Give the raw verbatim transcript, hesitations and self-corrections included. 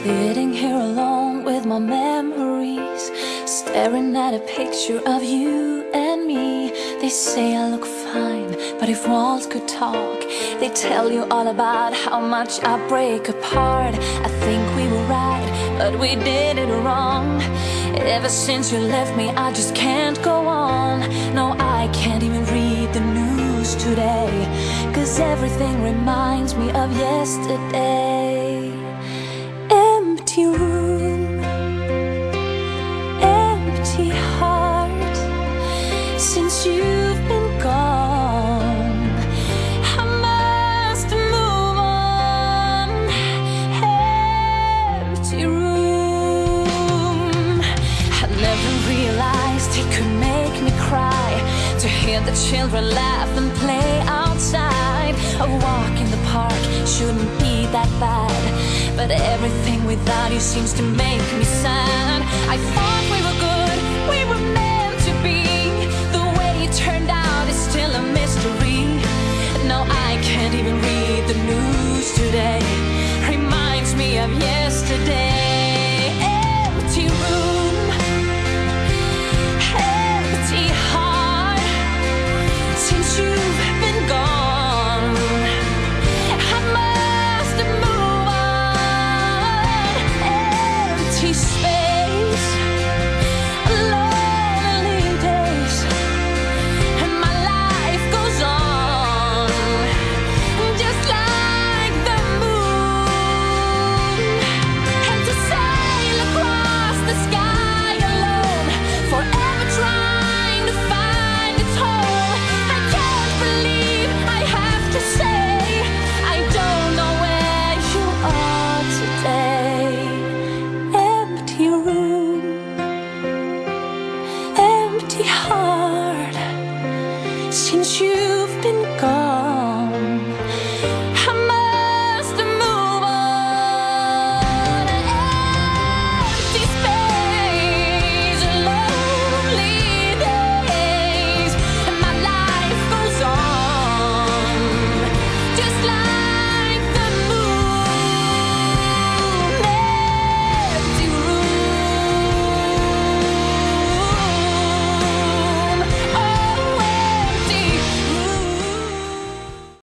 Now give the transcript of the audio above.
Sitting here alone with my memories, staring at a picture of you and me. They say I look fine, but if walls could talk, they tell you all about how much I break apart. I think we were right, but we did it wrong. Ever since you left me, I just can't go on. No, I can't even read the news today, 'cause everything reminds me of yesterday. Empty room, empty heart. Since you've been gone, I must move on. Empty room. I never realized it could make me cry to hear the children laugh and play outside. A walk in the park shouldn't be that bad, but everything without you seems to make me sad. I thought we were good, we were meant to be. The way it turned out is still a mystery. No, I can't even read the news today. Reminds me of yesterday.